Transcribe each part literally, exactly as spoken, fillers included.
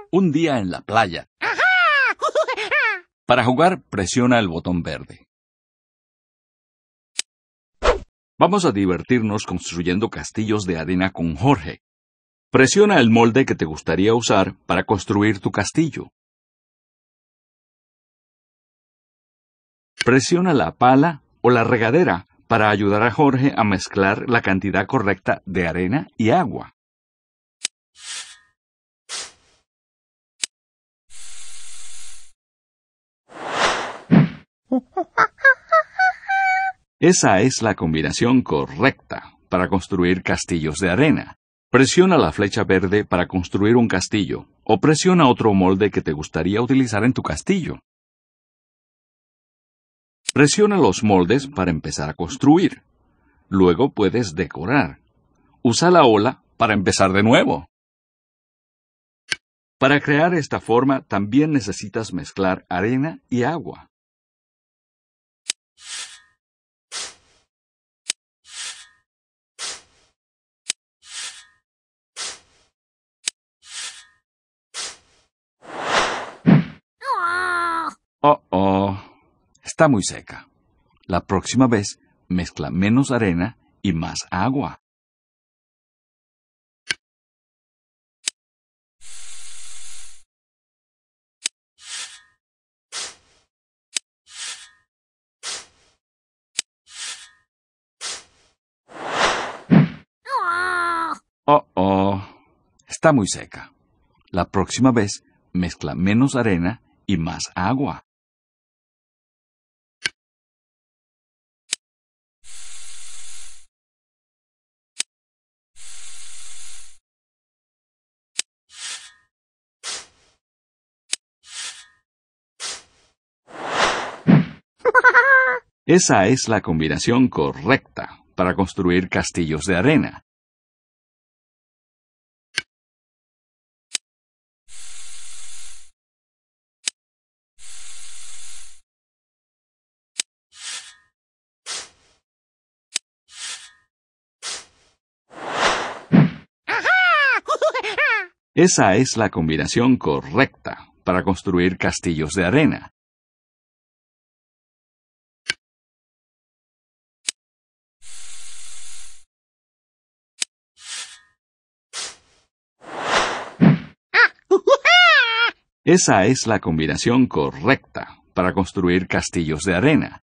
Un día en la playa. Para jugar, presiona el botón verde. Vamos a divertirnos construyendo castillos de arena con Jorge. Presiona el molde que te gustaría usar para construir tu castillo. Presiona la pala o la regadera para ayudar a Jorge a mezclar la cantidad correcta de arena y agua. Esa es la combinación correcta para construir castillos de arena. Presiona la flecha verde para construir un castillo, o presiona otro molde que te gustaría utilizar en tu castillo. Presiona los moldes para empezar a construir. Luego puedes decorar. Usa la ola para empezar de nuevo. Para crear esta forma también necesitas mezclar arena y agua. Oh, oh, está muy seca. La próxima vez, mezcla menos arena y más agua. Oh, oh, está muy seca. La próxima vez, mezcla menos arena y más agua. Esa es la combinación correcta para construir castillos de arena. Esa es la combinación correcta para construir castillos de arena. Esa es la combinación correcta para construir castillos de arena.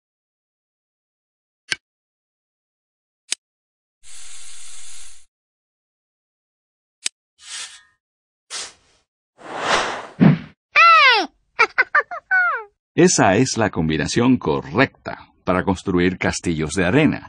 Esa es la combinación correcta para construir castillos de arena.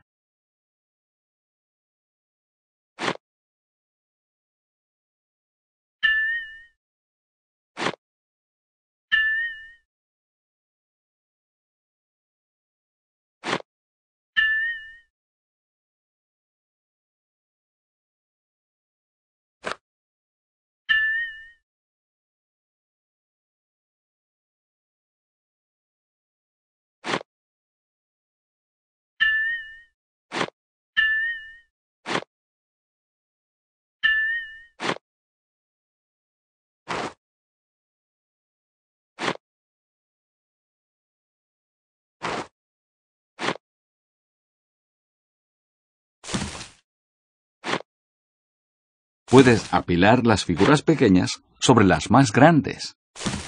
Puedes apilar las figuras pequeñas sobre las más grandes.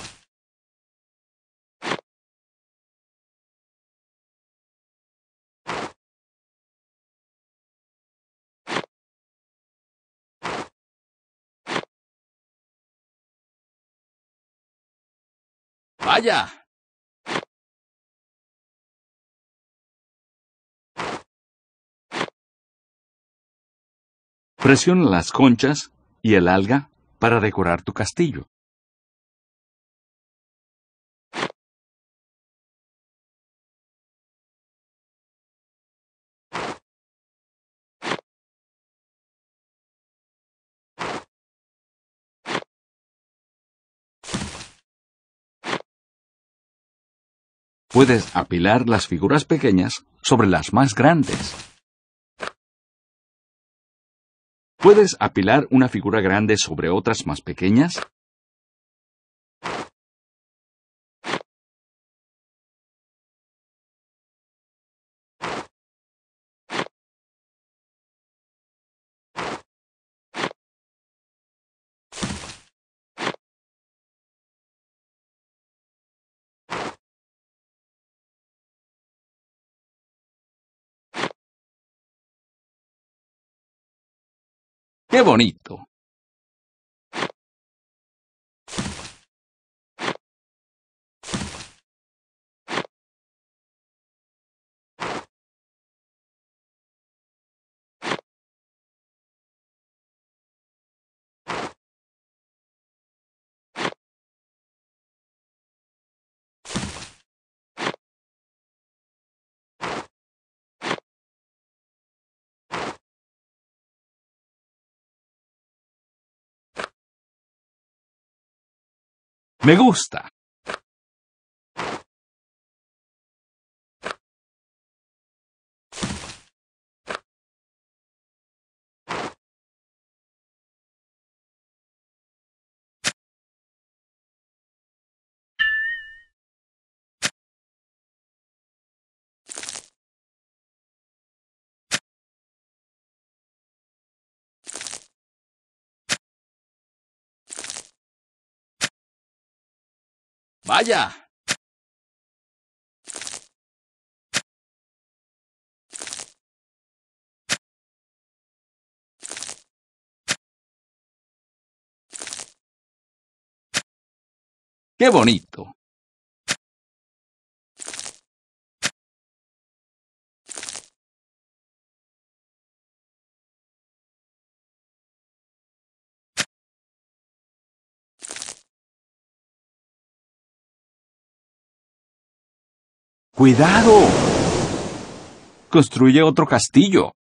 ¡Vaya! Presiona las conchas y el alga para decorar tu castillo. Puedes apilar las figuras pequeñas sobre las más grandes. ¿Puedes apilar una figura grande sobre otras más pequeñas? ¡Qué bonito! Me gusta. ¡Vaya! ¡Qué bonito! ¡Cuidado! Construye otro castillo.